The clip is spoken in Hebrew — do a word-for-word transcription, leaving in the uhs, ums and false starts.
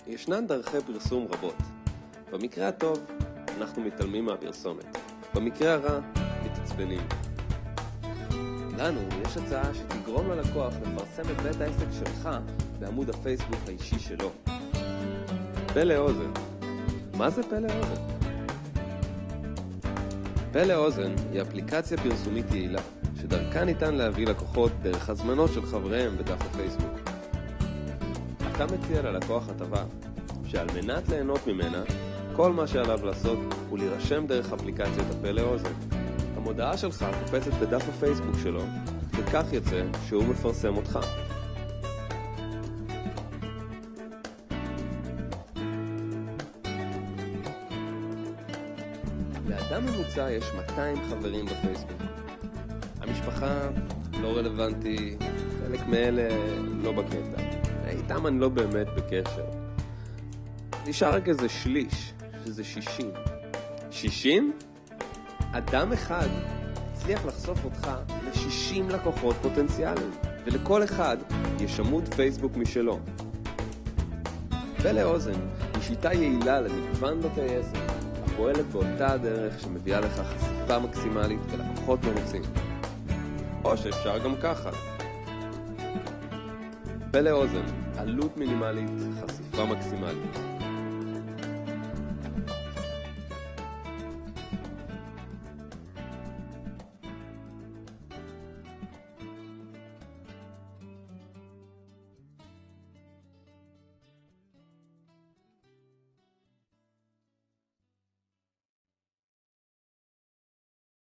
ישנן דרכי פרסום רבות. במקרה הטוב, אנחנו מתעלמים מהפרסומת. במקרה הרע, מתעצבנים. לנו יש הצעה שתגרום ללקוח לפרסם את בית העסק שלך בעמוד הפייסבוק האישי שלו. פלא אוזן. מה זה פלא אוזן? פלא אוזן היא אפליקציה פרסומית יעילה, שדרכה ניתן להביא לקוחות דרך הזמנות של חבריהם בדף הפייסבוק. אתה מציע ללקוח הטבה, שעל מנת ליהנות ממנה, כל מה שעליו לעשות הוא להירשם דרך אפליקציית הפלא אוזן. המודעה שלך קופצת בדף הפייסבוק שלו, וכך יצא שהוא מפרסם אותך. לאדם ממוצע יש מאתיים חברים בפייסבוק. המשפחה לא רלוונטי, חלק מאלה לא בקטע. איתם אני לא באמת בקשר. נשאר רק איזה שליש, שזה שישים. שישים? אדם אחד הצליח לחשוף אותך ל-שישים לקוחות פוטנציאליים, ולכל אחד יש עמוד פייסבוק משלו. פלא אוזן היא שיטה יעילה למגוון בתי עסק, הפועלת באותה הדרך שמביאה לך חשיפה מקסימלית ולקוחות מרוצים. או שאפשר גם ככה. פלא אוזן, עלות מינימלית, חשיפה מקסימלית.